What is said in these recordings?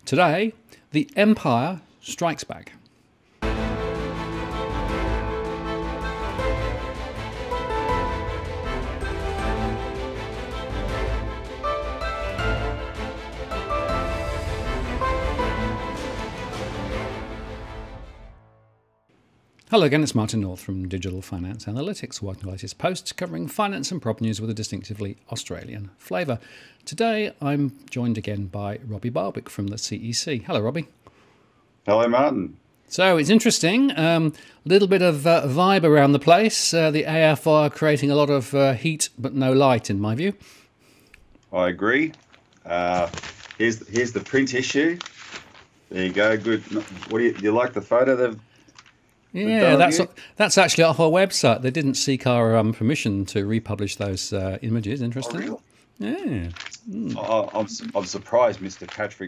Today, the Empire strikes back. Hello again, it's Martin North from Digital Finance Analytics, working on the latest posts covering finance and prop news with a distinctively Australian flavour. Today I'm joined again by Robbie Barwick from the CEC. Hello, Robbie. Hello, Martin. So it's interesting, a little bit of vibe around the place. The AFR creating a lot of heat but no light, in my view. I agree. Here's the print issue. There you go. Good. What do you like the photo they've? Yeah, that's actually off our website. They didn't seek our permission to republish those images. Interesting. Oh, really? Yeah. I'm surprised Mr. Patrick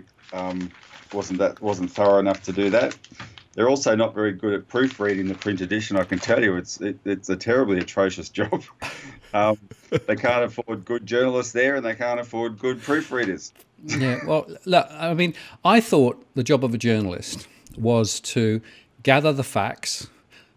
wasn't thorough enough to do that. They're also not very good at proofreading the print edition. I can tell you, it's a terribly atrocious job. They can't afford good journalists there, and they can't afford good proofreaders. Yeah. Well, look, I mean, I thought the job of a journalist was to gather the facts,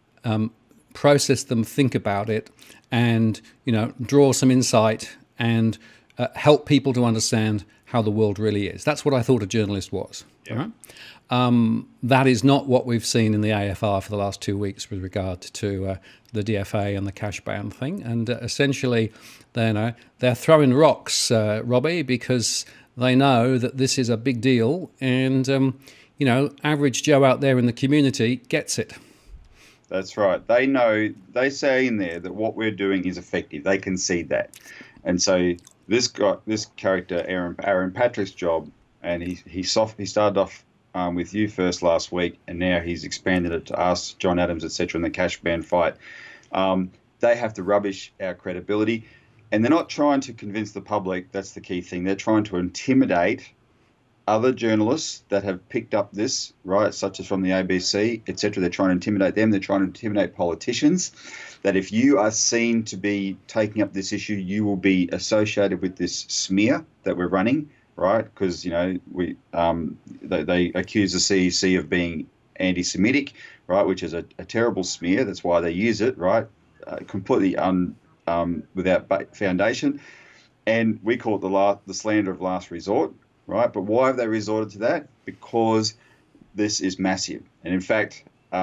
process them, think about it, and draw some insight and help people to understand how the world really is. That's what I thought a journalist was. Yeah. Right? That is not what we've seen in the AFR for the last 2 weeks with regard to the DFA and the cash ban thing. And essentially, they're throwing rocks, Robbie, because they know that this is a big deal, and average Joe out there in the community gets it. That's right. They know, they say in there that what we're doing is effective. They concede that. And so this character, Aaron Patrick's job, and he started off with you first last week, and now he's expanded it to us, John Adams, etc., in the cash ban fight. They have to rubbish our credibility, and they're not trying to convince the public. That's the key thing. They're trying to intimidate other journalists that have picked up this, right, such as from the ABC, etc. They're trying to intimidate them. They're trying to intimidate politicians, that if you are seen to be taking up this issue, you will be associated with this smear that we're running, right? Because, they accuse the CEC of being anti-Semitic, right, which is a terrible smear. That's why they use it, right, completely without foundation. And we call it the slander of last resort. Right, but why have they resorted to that? Because this is massive, and in fact,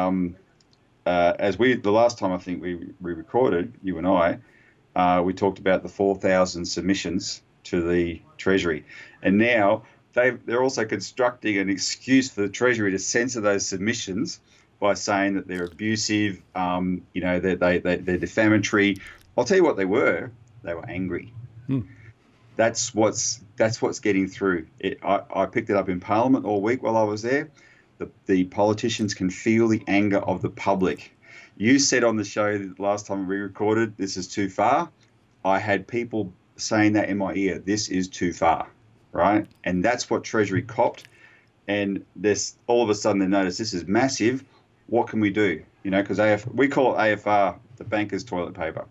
the last time I think we recorded, you and I, we talked about the 4,000 submissions to the Treasury, and now they're also constructing an excuse for the Treasury to censor those submissions by saying that they're abusive, they're defamatory. I'll tell you what they were. They were angry. That's what's getting through. I picked it up in Parliament all week while I was there. The politicians can feel the anger of the public. You said on the show the last time we recorded, this is too far. I had people saying that in my ear, this is too far, right? And that's what Treasury copped. And this all of a sudden they notice this is massive. What can we do? Because we call it AFR the banker's toilet paper.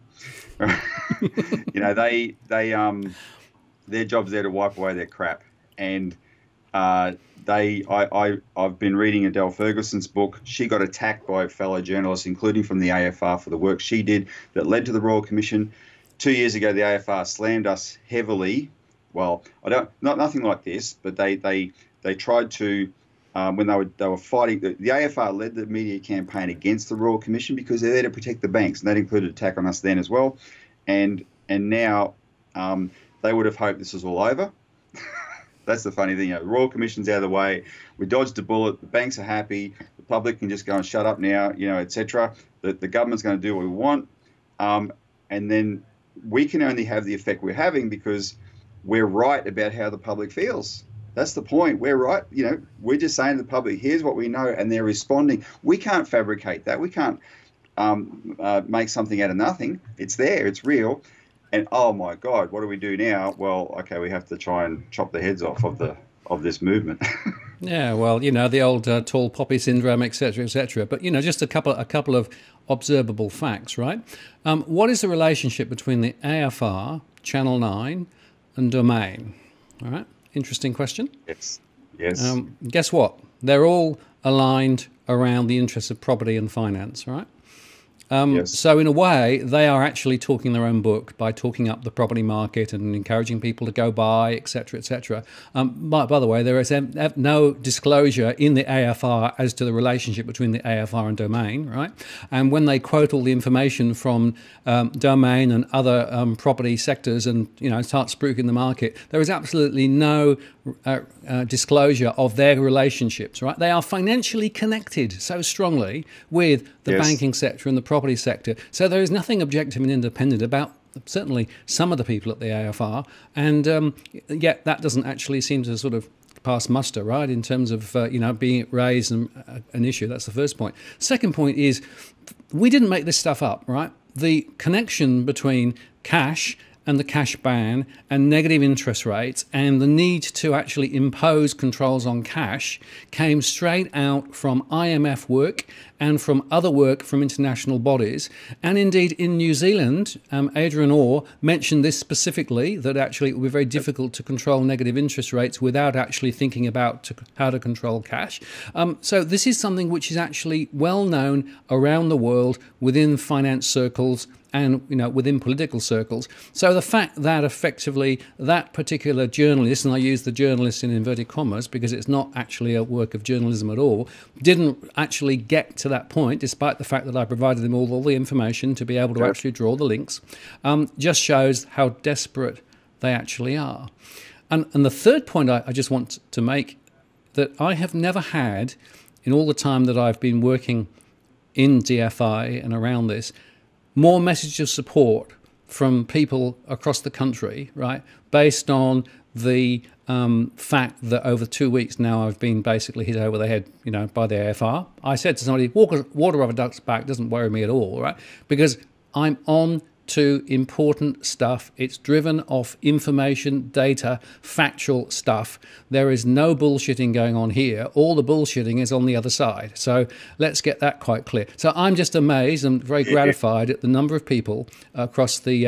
Their job's there to wipe away their crap, and I've been reading Adele Ferguson's book. She got attacked by fellow journalists, including from the AFR, for the work she did that led to the Royal Commission. 2 years ago, the AFR slammed us heavily. Well, nothing like this, but they tried to when they were fighting. The AFR led the media campaign against the Royal Commission because they're there to protect the banks, and that included attack on us then as well. And now. They would have hoped this was all over. That's the funny thing. The Royal Commission's out of the way. We dodged a bullet. The banks are happy. The public can just go and shut up now, etc. The government's going to do what we want. And then we can only have the effect we're having because we're right about how the public feels. That's the point. We're right. We're just saying to the public, here's what we know, and they're responding. We can't fabricate that. We can't make something out of nothing. It's there. It's real. And oh my God, what do we do now? Well, okay, we have to try and chop the heads off of this movement. Yeah, well, the old tall poppy syndrome, etc., etc. But just a couple of observable facts, right? What is the relationship between the AFR, Channel 9, and Domain? All right, interesting question. Yes. Yes. Guess what? They're all aligned around the interests of property and finance, right? Yes. So in a way, they are actually talking their own book by talking up the property market and encouraging people to go buy, etc., etc. By the way, there is no disclosure in the AFR as to the relationship between the AFR and Domain, right? And when they quote all the information from Domain and other property sectors and start spruiking the market, there is absolutely no disclosure of their relationships, right? They are financially connected so strongly with the banking sector and the property sector. So there is nothing objective and independent about certainly some of the people at the AFR. And yet that doesn't actually seem to sort of pass muster, right, in terms of, being raised an issue. That's the first point. Second point is we didn't make this stuff up, right? The connection between cash and the cash ban and negative interest rates and the need to actually impose controls on cash came straight out from IMF work and from other work from international bodies. And indeed in New Zealand, Adrian Orr mentioned this specifically, that actually it would be very difficult to control negative interest rates without actually thinking about how to control cash. So this is something which is actually well known around the world within finance circles and within political circles. So the fact that effectively that particular journalist, and I use the journalist in inverted commas because it's not actually a work of journalism at all, didn't actually get to that point, despite the fact that I provided them all the information to be able to actually draw the links, just shows how desperate they actually are. And the third point I just want to make, that I have never had, in all the time that I've been working in DFI and around this, more messages of support from people across the country, right, based on the fact that over 2 weeks now I've been basically hit over the head, by the AFR. I said to somebody, water off a duck's back doesn't worry me at all, right, because I'm on to important stuff. It's driven off information, data, factual stuff. There is no bullshitting going on here. All the bullshitting is on the other side. So let's get that quite clear. So I'm just amazed and very gratified at the number of people across the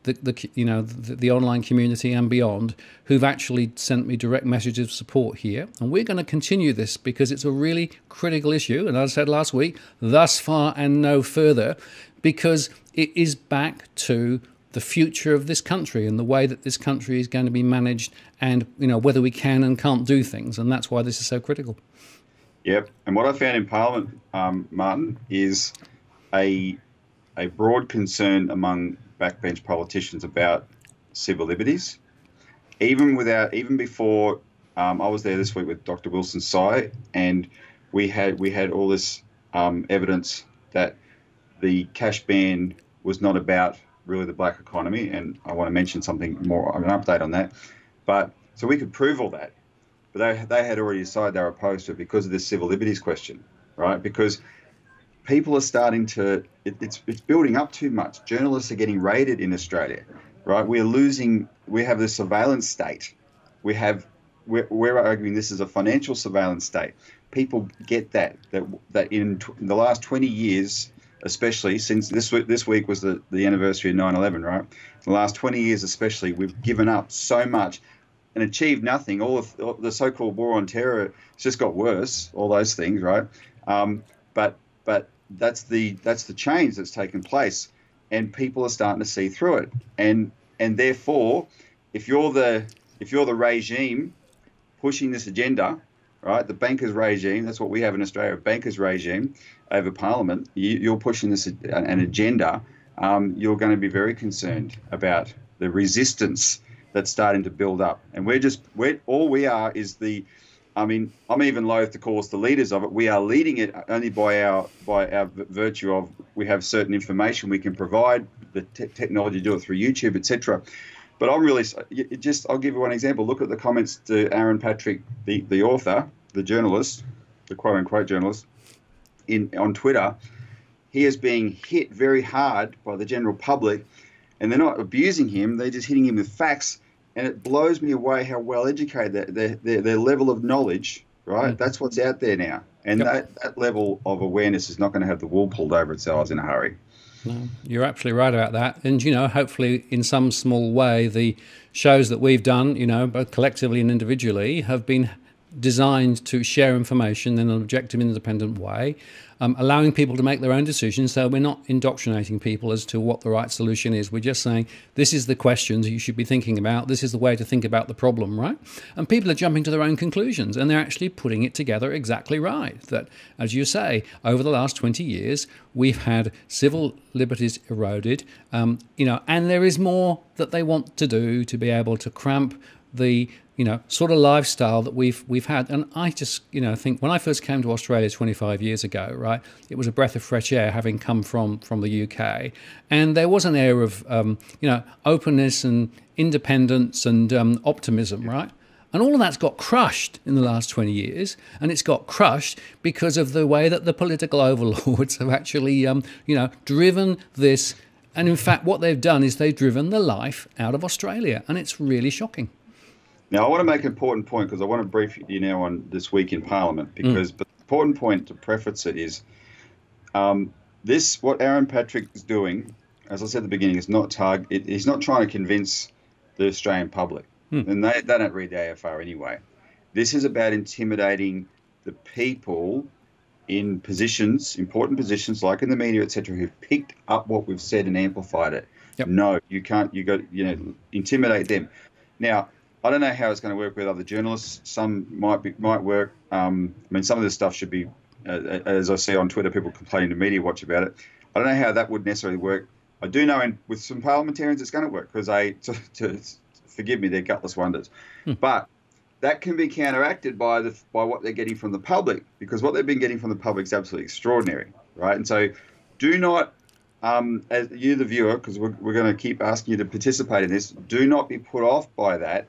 online community and beyond who've actually sent me direct messages of support here. And we're going to continue this because it's a really critical issue. And as I said last week, thus far and no further, because it is back to the future of this country and the way that this country is going to be managed and, whether we can and can't do things. And that's why this is so critical. Yep. And what I found in Parliament, Martin, is a broad concern among backbench politicians about civil liberties. Even before I was there this week with Dr. Wilson Sy, and we had all this evidence that the cash ban was not about really the black economy, and I want to mention something more, an update on that. But so we could prove all that, but they had already decided they were opposed to it because of this civil liberties question, right? Because people are starting to, it's building up too much. Journalists are getting raided in Australia, right? We have the surveillance state. We're arguing this is a financial surveillance state. People get that in the last 20 years, especially since this week was the anniversary of 9/11, right? The last 20 years especially, we've given up so much and achieved nothing. All of the so-called war on terror, it's just got worse, all those things, right? But that's the change that's taken place, and people are starting to see through it. And therefore, if you're the regime pushing this agenda, right, the bankers regime, that's what we have in Australia, a bankers regime over Parliament, you're pushing this an agenda, you're going to be very concerned about the resistance that's starting to build up. And all we are is I'm even loath to call us the leaders of it. We are leading it only by our virtue of we have certain information we can provide, the technology to do it through YouTube, etc. But I'm really I'll give you one example. Look at the comments to Aaron Patrick, the author, the journalist, the quote unquote journalist, on Twitter. He is being hit very hard by the general public, and they're not abusing him; they're just hitting him with facts. And it blows me away how well educated their level of knowledge. Right, that's what's out there now, and that level of awareness is not going to have the wool pulled over its eyes in a hurry. No, you're absolutely right about that. And, hopefully in some small way, the shows that we've done, both collectively and individually, have been designed to share information in an objective, independent way, allowing people to make their own decisions. So we're not indoctrinating people as to what the right solution is. We're just saying, this is the questions you should be thinking about. This is the way to think about the problem, right? And people are jumping to their own conclusions, and they're actually putting it together exactly right. That, as you say, over the last 20 years, we've had civil liberties eroded, and there is more that they want to do to be able to cramp the sort of lifestyle that we've had. And I just think when I first came to Australia 25 years ago, right, it was a breath of fresh air having come from the UK, and there was an air of openness and independence and optimism, right? And all of that's got crushed in the last 20 years, and it's got crushed because of the way that the political overlords have actually driven this. And in fact, what they've done is they've driven the life out of Australia, and it's really shocking. Now, I want to make an important point, because I want to brief you now on this week in Parliament, because but the important point to preface it is what Aaron Patrick is doing, as I said at the beginning, is not he's not trying to convince the Australian public, and they don't read the AFR anyway. This is about intimidating the people in positions, important positions like in the media, etc., who've picked up what we've said and amplified it. Yep. No, you can't. You got intimidate them. Now, I don't know how it's going to work with other journalists. Some might work. Some of this stuff should be, as I see on Twitter, people complaining to Media Watch about it. I don't know how that would necessarily work. I do know with some parliamentarians it's going to work, because forgive me, they're gutless wonders. But that can be counteracted by what they're getting from the public, because what they've been getting from the public is absolutely extraordinary, right? And so do not, as you, the viewer, because we're going to keep asking you to participate in this, do not be put off by that.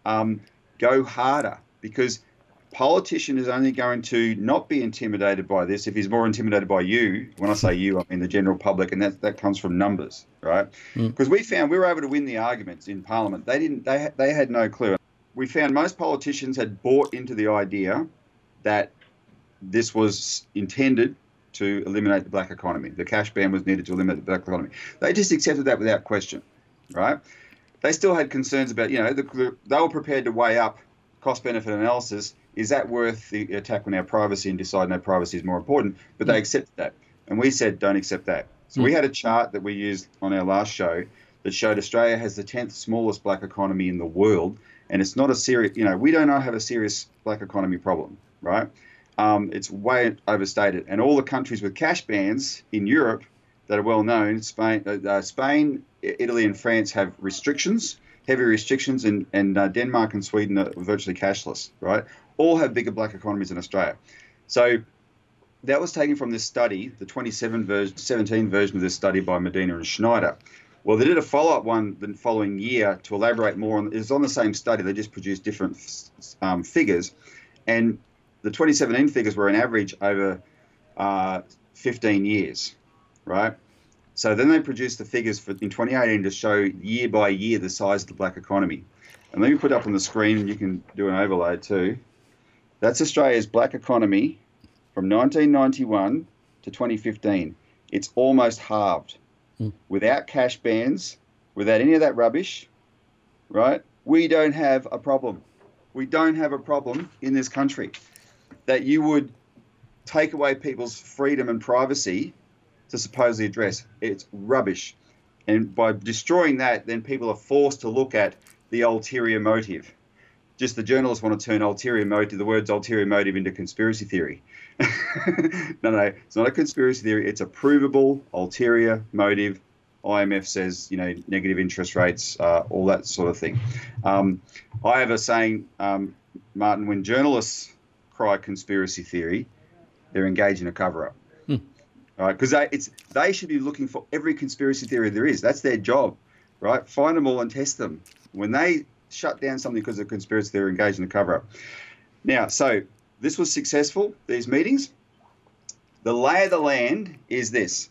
Go harder, because politician is only going to not be intimidated by this if he's more intimidated by you. When I say you, I mean the general public, and that comes from numbers, right? Because we found we were able to win the arguments in Parliament. They had no clue. We found most politicians had bought into the idea that this was intended to eliminate the black economy. The cash ban was needed to eliminate the black economy. They just accepted that without question, right? They still had concerns about, they were prepared to weigh up cost-benefit analysis. Is that worth the attack on our privacy and decide no, privacy is more important? But they accepted that. And we said, don't accept that. So we had a chart that we used on our last show that showed Australia has the 10th smallest black economy in the world. And it's not a serious, we don't have a serious black economy problem, right? It's way overstated. And all the countries with cash bans in Europe that are well known, Spain, Italy and France have restrictions, heavy restrictions, and Denmark and Sweden are virtually cashless, right? All have bigger black economies than Australia. So that was taken from this study, the 2017 version of this study by Medina and Schneider. Well, they did a follow-up one the following year to elaborate more on. It's on the same study. They just produced different figures. And the 2017 figures were an average over 15 years, right? So then they produced the figures in 2018 to show year by year the size of the black economy. And let me put up on the screen, and you can do an overlay too. That's Australia's black economy from 1991 to 2015. It's almost halved. Without cash bans, without any of that rubbish, right? We don't have a problem. We don't have a problem in this country that you would take away people's freedom and privacy to supposedly address. It's rubbish. And by destroying that, then people are forced to look at the ulterior motive. Just the journalists want to turn the words ulterior motive into conspiracy theory. No, it's not a conspiracy theory. It's a provable ulterior motive. IMF says, negative interest rates, all that sort of thing. I have a saying, Martin, when journalists cry conspiracy theory, they're engaged in a cover-up. All right, because they should be looking for every conspiracy theory there is. That's their job, right? Find them all and test them. When they shut down something because of conspiracy, they're engaged in a cover-up. Now, so this was successful, these meetings. The lay of the land is this.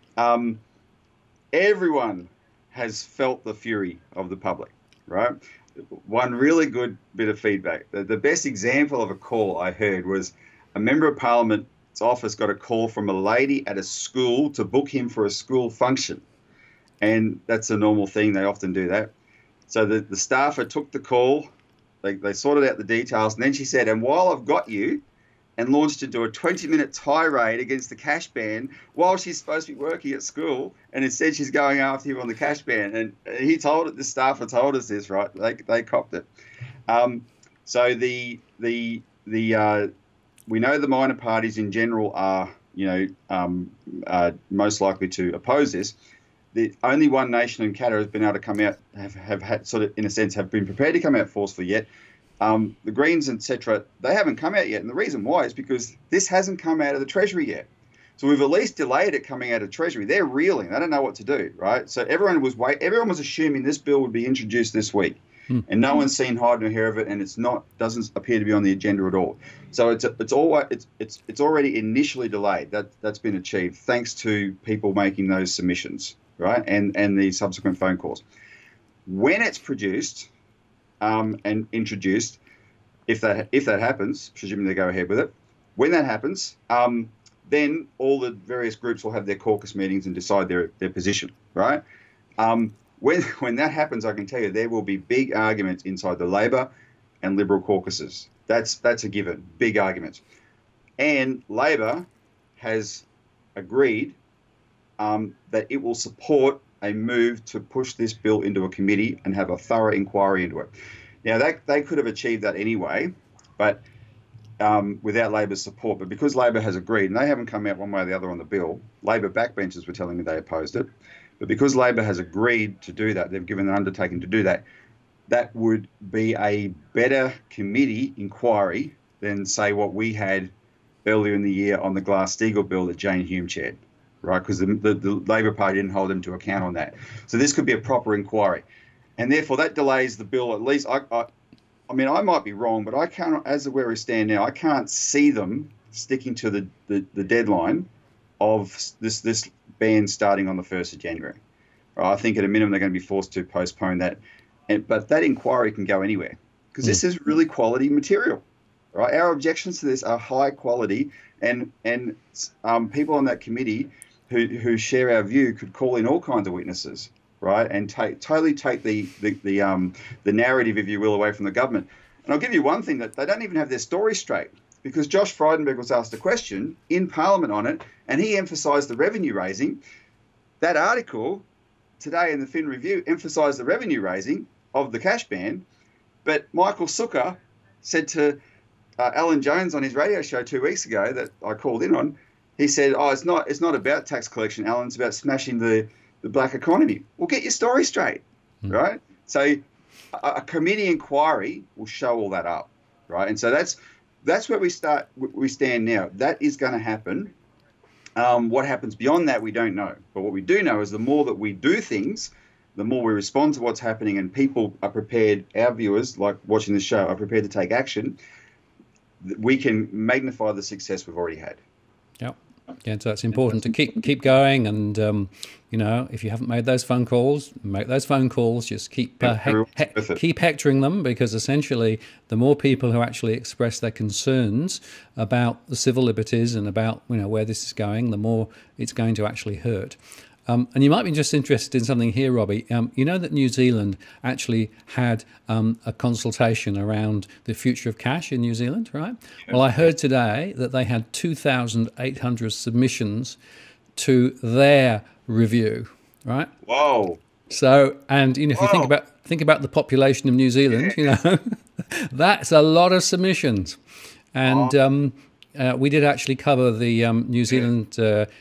Everyone has felt the fury of the public, right? One really good bit of feedback. The best example of a call I heard was a member of Parliament's office got a call from a lady at a school to book him for a school function. And that's a normal thing. They often do that. So the staffer took the call, they sorted out the details, and then she said, "And while I've got you," and launched into a 20-minute tirade against the cash ban while she's supposed to be working at school, and instead she's going after him on the cash ban. And he told it. The staffer told us this, right? They copped it. So we know the minor parties in general are, most likely to oppose this. The only one nation in Canada has been able to come out, have had sort of, in a sense, have been prepared to come out forcefully yet. The Greens, etc., they haven't come out yet. And the reason why is because this hasn't come out of the Treasury yet. So we've at least delayed it coming out of Treasury. They're reeling. They don't know what to do, right? So everyone was assuming this bill would be introduced this week. And no one's seen hide nor hair of it, and doesn't appear to be on the agenda at all. So it's already initially delayed. That's been achieved thanks to people making those submissions, right? And the subsequent phone calls. When it's produced and introduced, if that happens, presuming they go ahead with it, when that happens, then all the various groups will have their caucus meetings and decide their position, right? When that happens, I can tell you there will be big arguments inside the Labor and Liberal caucuses. That's a given, big arguments. And Labor has agreed that it will support a move to push this bill into a committee and have a thorough inquiry into it. Now, they could have achieved that anyway, but without Labor's support. But because Labor has agreed, and they haven't come out one way or the other on the bill, Labor backbenchers were telling me they opposed it. But because Labor has agreed to do that, they've given an undertaking to do that, that would be a better committee inquiry than, say, what we had earlier in the year on the Glass-Steagall bill that Jane Hume chaired, right? Because the Labor Party didn't hold them to account on that. So this could be a proper inquiry. And therefore, that delays the bill at least. I mean, I might be wrong, but I can't, as where we stand now, I can't see them sticking to the deadline of this ban starting on the 1st of January. Right? I think at a minimum they're going to be forced to postpone that. But that inquiry can go anywhere because this is really quality material. Right? Our objections to this are high quality, and people on that committee who share our view could call in all kinds of witnesses, right, and totally take the narrative, if you will, away from the government. And I'll give you one thing, that they don't even have their story straight, because Josh Frydenberg was asked a question in Parliament on it, and he emphasised the revenue raising. That article today in the Fin Review emphasised the revenue raising of the cash ban, but Michael Sukkar said to Alan Jones on his radio show 2 weeks ago that I called in on, he said, "Oh, it's not about tax collection, Alan. It's about smashing the black economy." Well, get your story straight, right? So a committee inquiry will show all that up, right? And so that's where we stand now. That is going to happen. What happens beyond that, we don't know. But what we do know is the more that we do things, the more we respond to what's happening, and people are prepared, our viewers, like watching the show, are prepared to take action, we can magnify the success we've already had. Yep. Yeah, so it's important to keep going, and if you haven't made those phone calls, make those phone calls. Just keep hectoring them, because essentially, the more people who actually express their concerns about the civil liberties and about where this is going, the more it's going to actually hurt. And you might be just interested in something here, Robbie. You know that New Zealand actually had a consultation around the future of cash in New Zealand, right? Well, I heard today that they had 2,800 submissions to their review, right? Whoa! So, and if you think about the population of New Zealand, that's a lot of submissions, and we did actually cover the New Zealand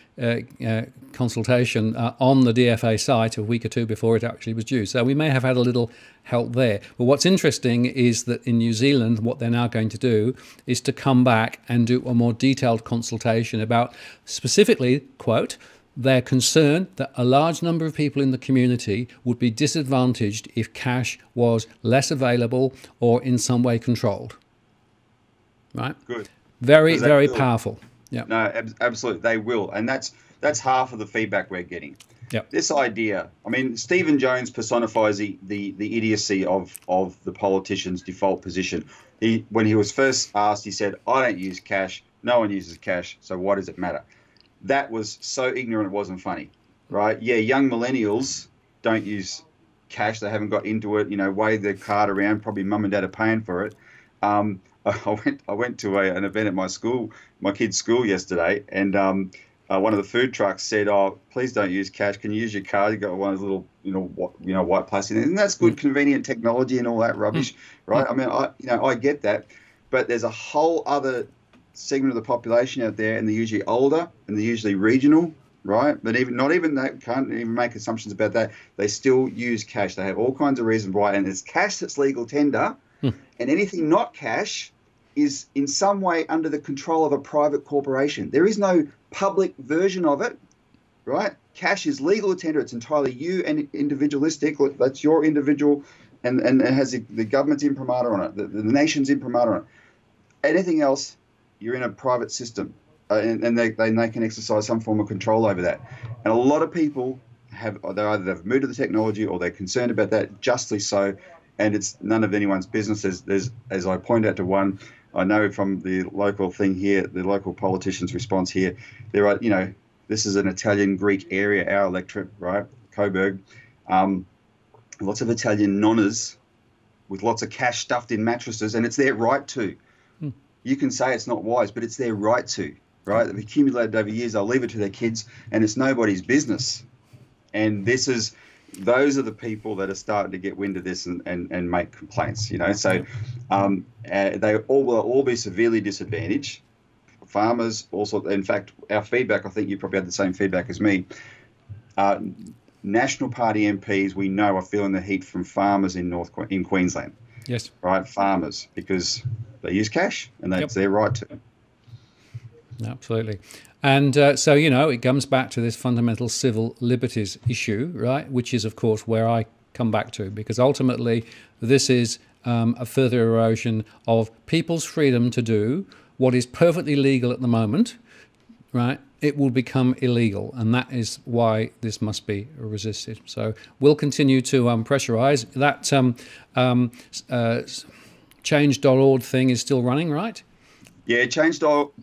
consultation on the DFA site a week or two before it actually was due. So we may have had a little help there. But what's interesting is that in New Zealand, what they're now going to do is to come back and do a more detailed consultation about specifically, quote, their concern that a large number of people in the community would be disadvantaged if cash was less available or in some way controlled. Right? Good. Very, very powerful. Yeah. No, absolutely, they will, and that's half of the feedback we're getting. Yep. This idea, I mean, Stephen Jones personifies the idiocy of the politician's default position. When he was first asked, he said, "I don't use cash. No one uses cash. So why does it matter?" That was so ignorant it wasn't funny, right? Yeah, young millennials don't use cash. They haven't got into it. Wave their card around. Probably mum and dad are paying for it. I went to an event at my kid's school yesterday, and one of the food trucks said, "Oh, please don't use cash. Can you use your card? You got one of those little, white plastic, and that's good, convenient technology and all that rubbish, right? I mean, I get that, but there's a whole other segment of the population out there, and they're usually older and they're usually regional, right? But not even that, can't even make assumptions about that. They still use cash. They have all kinds of reasons why, and it's cash that's legal tender, and anything not cash is in some way under the control of a private corporation. There is no public version of it, right? Cash is legal tender. It's entirely you and individualistic. That's your individual, and it has the government's imprimatur on it, the nation's imprimatur on it. Anything else, you're in a private system, and they can exercise some form of control over that. And a lot of people they either have moved to the technology or they're concerned about that, justly so, and it's none of anyone's business. There's as I point out to one, I know from the local thing here, the local politician's response here, there are, this is an Italian-Greek area, our electorate, right? Coburg. Lots of Italian nonnas with lots of cash stuffed in mattresses, and it's their right to. You can say it's not wise, but it's their right to, right? They've accumulated over years. They'll leave it to their kids, and it's nobody's business. And those are the people that are starting to get wind of this and make complaints, So they will all be severely disadvantaged. Farmers also, in fact, our feedback, I think you probably had the same feedback as me. National Party MPs, we know, are feeling the heat from farmers in Queensland. Yes. Right, farmers, because they use cash and that's their right to. Absolutely. And so, it comes back to this fundamental civil liberties issue, right, which is, of course, where I come back to, because ultimately this is a further erosion of people's freedom to do what is perfectly legal at the moment, right? It will become illegal, and that is why this must be resisted. So we'll continue to pressurise. That change.org thing is still running, right? Yeah, change.org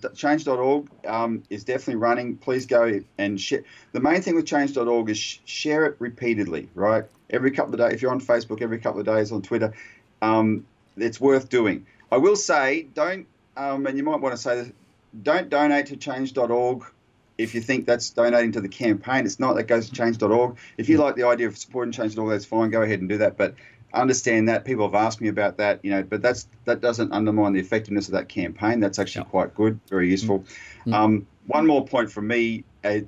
is definitely running. Please go and share. The main thing with change.org is share it repeatedly, right? Every couple of days, if you're on Facebook, every couple of days on Twitter, it's worth doing. I will say, don't, and you might want to say this, don't donate to change.org if you think that's donating to the campaign. It's not. That goes to change.org. If you like the idea of supporting change.org, that's fine. Go ahead and do that. But understand that people have asked me about that, but that doesn't undermine the effectiveness of that campaign. That's actually quite good, very useful. One more point from me,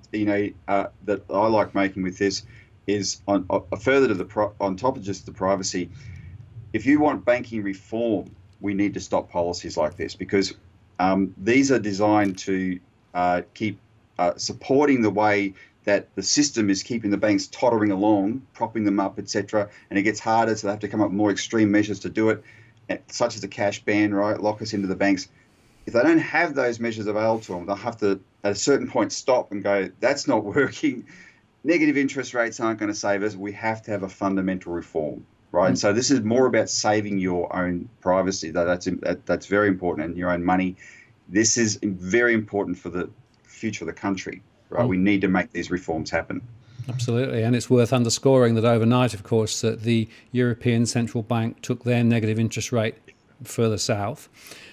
that I like making with this is on top of just the privacy. If you want banking reform, we need to stop policies like this, because these are designed to keep supporting the way that the system is keeping the banks tottering along, propping them up, etc. And it gets harder, so they have to come up with more extreme measures to do it, such as a cash ban, right? Lock us into the banks. If they don't have those measures available to them, they'll have to, at a certain point, stop and go, that's not working. Negative interest rates aren't going to save us. We have to have a fundamental reform, right? And so this is more about saving your own privacy. That's very important, and your own money. This is very important for the future of the country. Right, we need to make these reforms happen. Absolutely, and it's worth underscoring that overnight, of course, that the European Central Bank took their negative interest rate further south.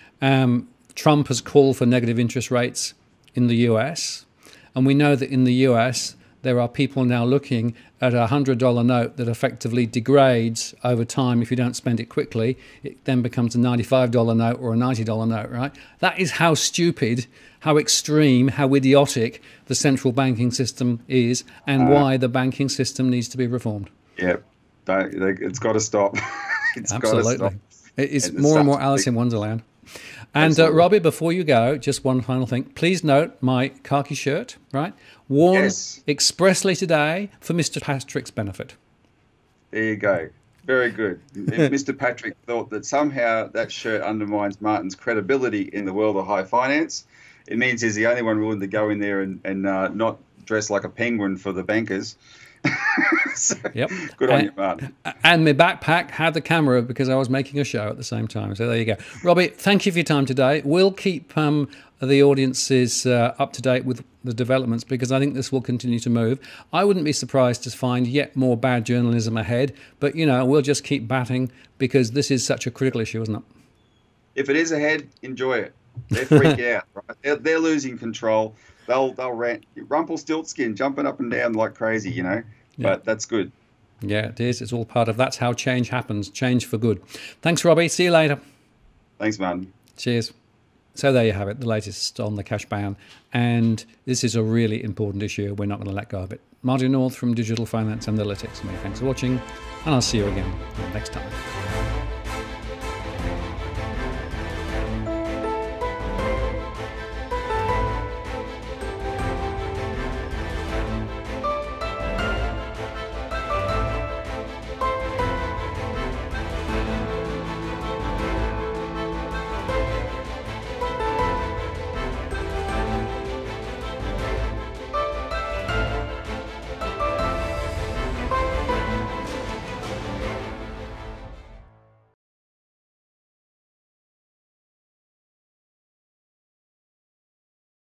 Trump has called for negative interest rates in the US, and we know that in the US there are people now looking at a $100 note that effectively degrades over time. If you don't spend it quickly, it then becomes a $95 note or a $90 note, right? That is how stupid, how extreme, how idiotic the central banking system is, and why the banking system needs to be reformed. Yeah, it's got to stop. Absolutely. Got to stop. It's more and more Alice in Wonderland. And Robbie, before you go, just one final thing. Please note my khaki shirt, right? Worn expressly today for Mr. Patrick's benefit. There you go. Very good. If Mr. Patrick thought that somehow that shirt undermines Martin's credibility in the world of high finance, it means he's the only one willing to go in there and not dress like a penguin for the bankers. So, Yep. good on you, Martin. And my backpack had the camera because I was making a show at the same time. So there you go. Robbie, thank you for your time today. We'll keep the audiences up to date with the developments because I think this will continue to move. I wouldn't be surprised to find yet more bad journalism ahead, but, we'll just keep batting because this is such a critical issue, isn't it? If it is ahead, enjoy it. They're freaking out. Right? They're losing control. They'll rant. Rumpelstiltskin jumping up and down like crazy, But that's good. Yeah, it is. It's all part of that's how change happens. Change for good. Thanks, Robbie. See you later. Thanks, Martin. Cheers. So there you have it, the latest on the cash ban. And this is a really important issue. We're not going to let go of it. Martin North from Digital Finance Analytics. Many thanks for watching, and I'll see you again next time.